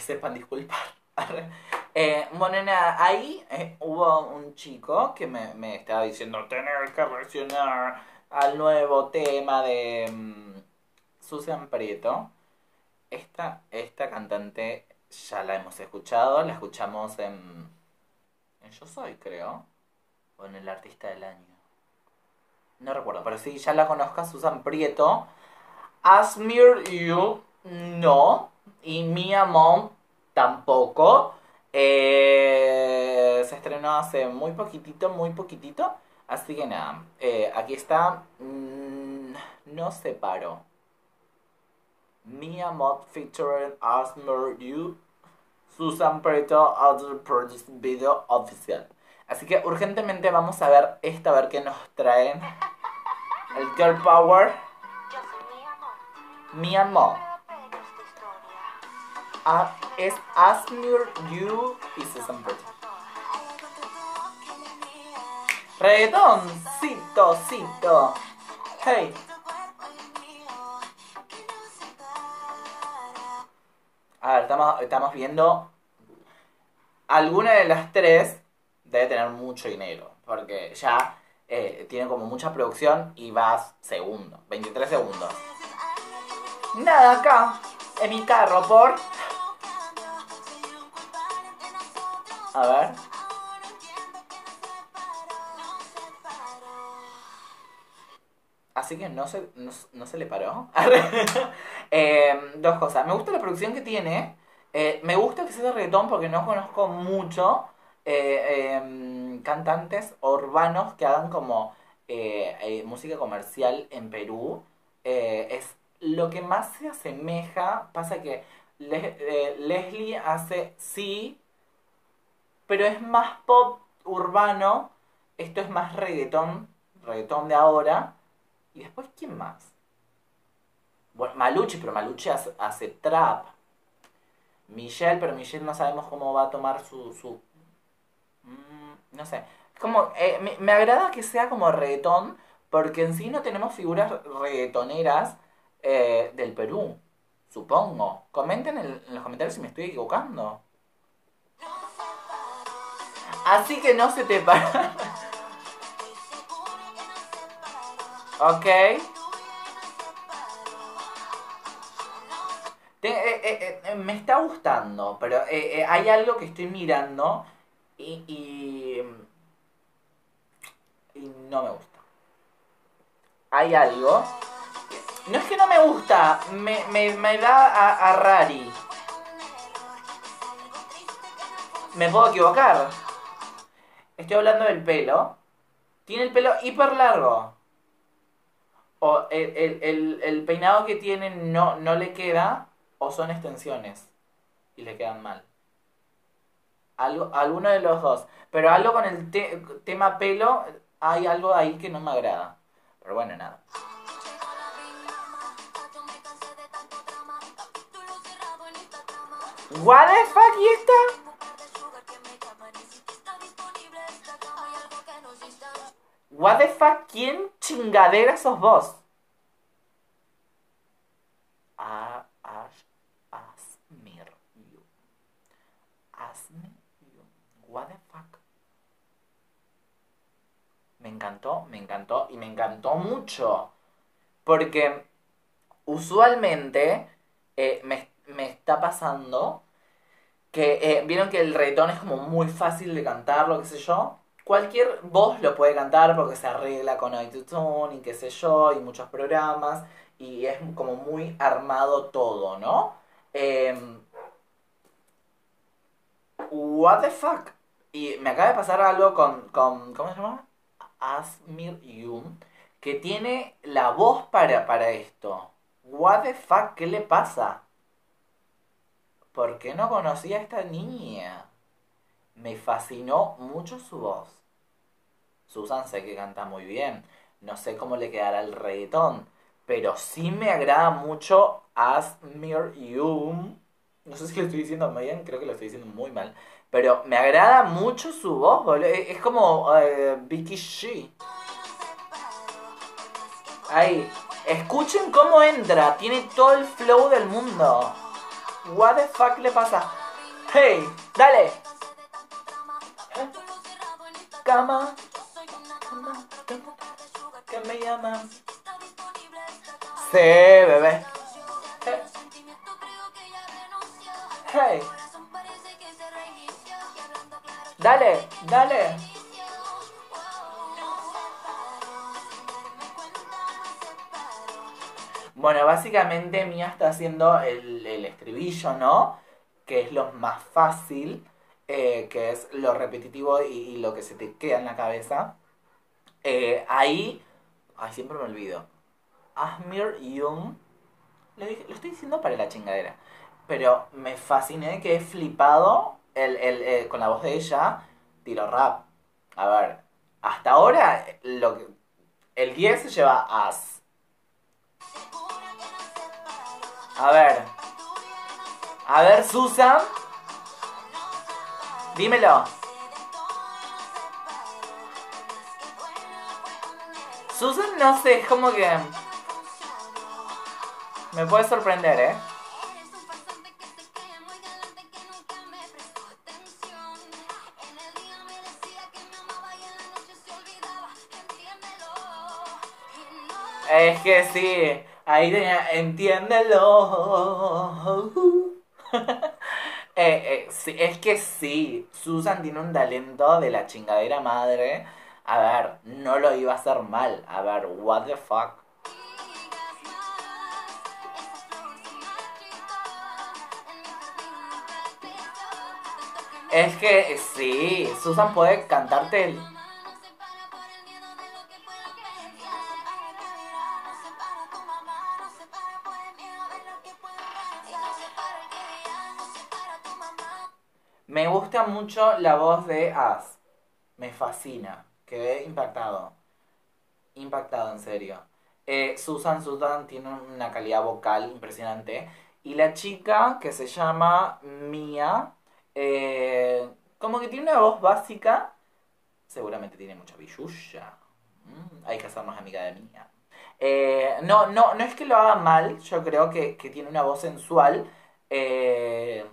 sepan disculpar. Bueno, nada, ahí hubo un chico que me estaba diciendo tener que reaccionar al nuevo tema de Susan Prieto. Esta cantante ya la hemos escuchado, la escuchamos en Yo Soy, creo, o en El Artista del Año. No recuerdo, pero sí, ya la conozco, Susan Prieto. Asmir You, no. Y Mia Mom, tampoco. Se estrenó hace muy poquitito, muy poquitito. Así que nada, aquí está. No separo. Mia Mod featuring Asmir You. Susan Prieto, Other Project Video Oficial. Así que urgentemente vamos a ver esta, a ver qué nos traen. El Girl Power. Mia Mod. Es Asmir You y Susan Prieto. Reggaetoncito, cito. Hey. A ver, estamos viendo. Alguna de las tres debe tener mucho dinero. Porque ya tiene como mucha producción y vas segundo. 23 segundos. Nada, acá. En mi carro, por. A ver. Así que no se le paró. Dos cosas. Me gusta la producción que tiene. Me gusta que sea de reggaetón porque no conozco mucho cantantes urbanos que hagan como música comercial en Perú. Es lo que más se asemeja. Pasa que Leslie hace sí, pero es más pop urbano. Esto es más reggaetón de ahora. ¿Y después quién más? Bueno, Maluchi, pero Maluchi hace trap. Michelle, pero Michelle no sabemos cómo va a tomar no sé. Como, me agrada que sea como reggaetón, porque en sí no tenemos figuras reggaetoneras del Perú, supongo. Comenten en los comentarios si me estoy equivocando. Así que no se te para. Ok. Me está gustando, pero hay algo que estoy mirando y no me gusta. Hay algo. No es que no me gusta, me da a rari. Me puedo equivocar. Estoy hablando del pelo. Tiene el pelo hiper largo. O el peinado que tiene no le queda, o son extensiones y le quedan mal. Alguno de los dos. Pero algo con el tema pelo, hay algo ahí que no me agrada. Pero bueno, nada. What the fuck, ¿y esta? What the fuck, ¿quién chingadera sos vos? Asmir You. Asmir You. What the fuck. Me encantó y me encantó mucho. Porque usualmente me está pasando que vieron que el reggaetón es como muy fácil de cantar, lo que sé yo. Cualquier voz lo puede cantar porque se arregla con autotune y qué sé yo, y muchos programas, y es como muy armado todo, ¿no? What the fuck. Y me acaba de pasar algo con ¿cómo se llama? Asmir Yum, que tiene la voz para esto. What the fuck, ¿qué le pasa? ¿Por qué no conocía a esta niña? Me fascinó mucho su voz. Susan sé que canta muy bien. No sé cómo le quedará el reggaetón. Pero sí me agrada mucho Asmir Yum. No sé si lo estoy diciendo bien, creo que lo estoy diciendo muy mal. Pero me agrada mucho su voz, boludo. Es como Vicky G. Ahí. Escuchen cómo entra. Tiene todo el flow del mundo. What the fuck le pasa? Hey, dale. Cama. Que me llaman. Sí, bebé. Hey. Dale, dale. Bueno, básicamente Mía está haciendo el estribillo, ¿no? Que es lo más fácil, que es lo repetitivo y lo que se te queda en la cabeza. Ahí, ay, siempre me olvido. Asmir Young, lo estoy diciendo para la chingadera, pero me fasciné que he flipado con la voz de ella, tiro rap. A ver, hasta ahora el 10 se lleva As. A ver, Susan, dímelo. Susan, no sé, es como que me puede sorprender, ¿eh? Es que sí, ahí tenía, entiéndelo. Sí, es que sí, Susan tiene un talento de la chingadera madre. A ver, no lo iba a hacer mal. A ver, what the fuck. Es que sí, Susan puede cantarte Me gusta mucho la voz de As. Me fascina. Quedé impactado. Impactado, en serio. Susan tiene una calidad vocal impresionante. Y la chica, que se llama Mia, como que tiene una voz básica. Seguramente tiene mucha billulla. Hay que hacernos amiga de Mia. No es que lo haga mal. Yo creo que tiene una voz sensual. Eh,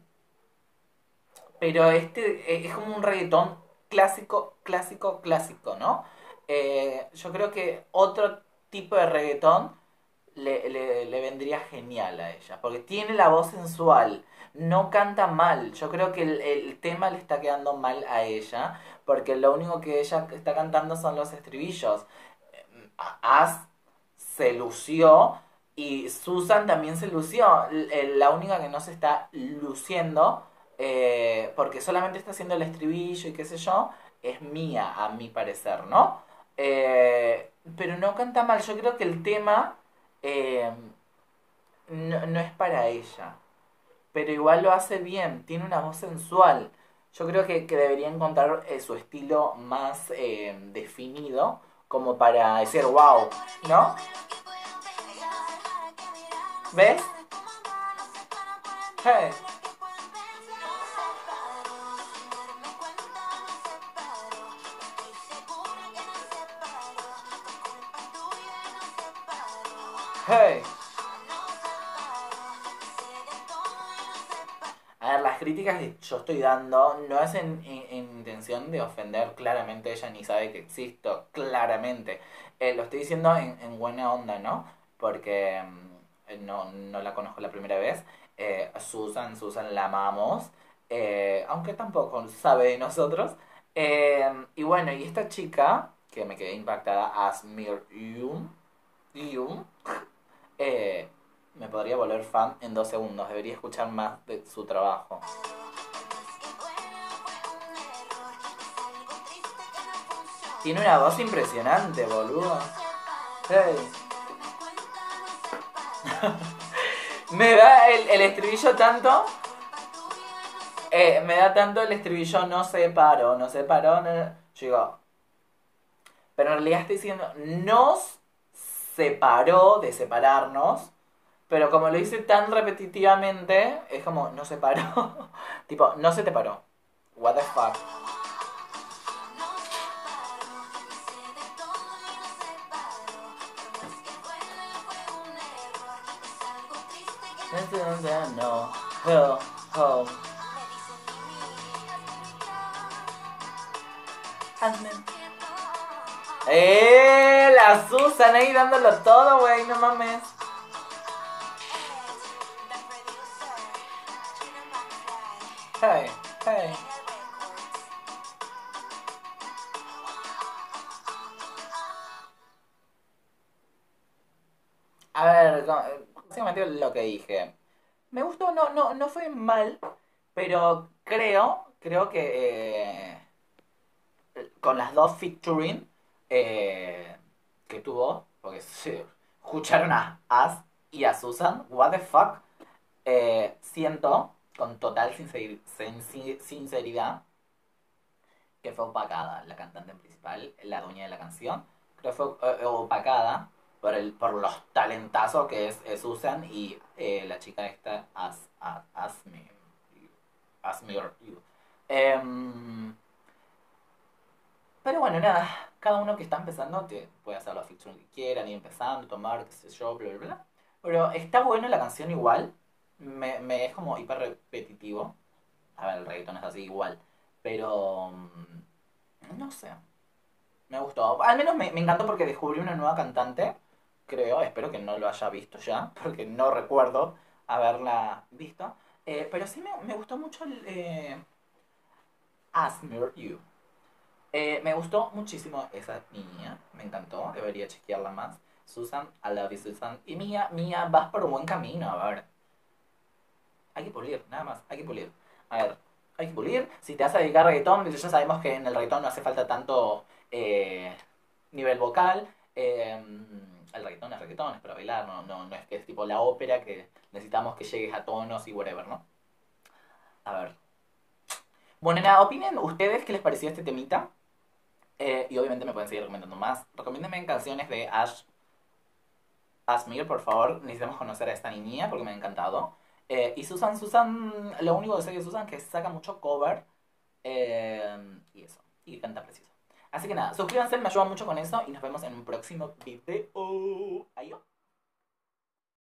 pero es como un reggaetón clásico, clásico, clásico, ¿no? Yo creo que otro tipo de reggaetón le vendría genial a ella, porque tiene la voz sensual, no canta mal. Yo creo que el tema le está quedando mal a ella, porque lo único que ella está cantando son los estribillos. As se lució y Susan también se lució. La única que no se está luciendo, porque solamente está haciendo el estribillo y qué sé yo, es Mía, a mi parecer, ¿no? Pero no canta mal. Yo creo que el tema eh, no es para ella, pero igual lo hace bien, tiene una voz sensual. Yo creo que debería encontrar su estilo más definido como para decir wow, ¿no? ¿Ves? Hey. Hey. A ver, las críticas que yo estoy dando no es en intención de ofender. Claramente ella ni sabe que existo, claramente. Lo estoy diciendo en buena onda, ¿no? Porque no la conozco la primera vez. Susan la amamos, aunque tampoco sabe de nosotros. Y bueno, y esta chica, que me quedé impactada, Asmir Yum, eh, me podría volver fan en 2 segundos. Debería escuchar más de su trabajo. Tiene una voz impresionante, boludo. Hey. Me da el estribillo tanto. Me da tanto el estribillo no se paró, no se paró. Yo digo. Pero en realidad estoy diciendo. Nos separó de separarnos. Pero como lo hice tan repetitivamente, es como, no se paró. Tipo, no se te paró. What the fuck. No. Ho, ho. Hazme. La Susan ahí dándolo todo, güey, no mames. Hey, hey. A ver, básicamente lo que dije. Me gustó, no fue mal, pero creo que con las dos featuring que tuvo, porque se escucharon a As y a Susan, what the fuck, siento con total sinceridad que fue opacada la cantante principal, la dueña de la canción, creo que fue opacada por los talentazos que es Susan y la chica esta, Asmir You. Em, pero bueno, nada, cada uno que está empezando puede hacer la ficción que quieran, ir empezando, tomar, qué sé yo, bla, bla, bla. Pero está buena la canción igual, me es como hiper repetitivo. A ver, el reggaetón es así igual, pero no sé, me gustó. Al menos me encantó porque descubrí una nueva cantante, creo, espero que no lo haya visto ya, porque no recuerdo haberla visto. Pero sí me gustó mucho el Asmir You. Me gustó muchísimo esa niña, me encantó, debería chequearla más. Susan, I love you, Susan. Y Mía, vas por un buen camino, a ver. Hay que pulir, nada más, hay que pulir. A ver, hay que pulir. Si te vas a dedicar a reggaetón, ya sabemos que en el reggaetón no hace falta tanto nivel vocal. El reggaetón es reggaetón, es para bailar, no es que es tipo la ópera que necesitamos que llegues a tonos y whatever, ¿no? A ver. Bueno, nada, opinen ustedes qué les pareció este temita. Y obviamente me pueden seguir recomendando más. Recomiéndenme canciones de Ashmere, por favor. Necesitamos conocer a esta niña porque me ha encantado. Y Susan, lo único que sé de Susan es que saca mucho cover. Y eso. Y canta precioso. Así que nada, suscríbanse, me ayuda mucho con eso. Y nos vemos en un próximo video. Adiós.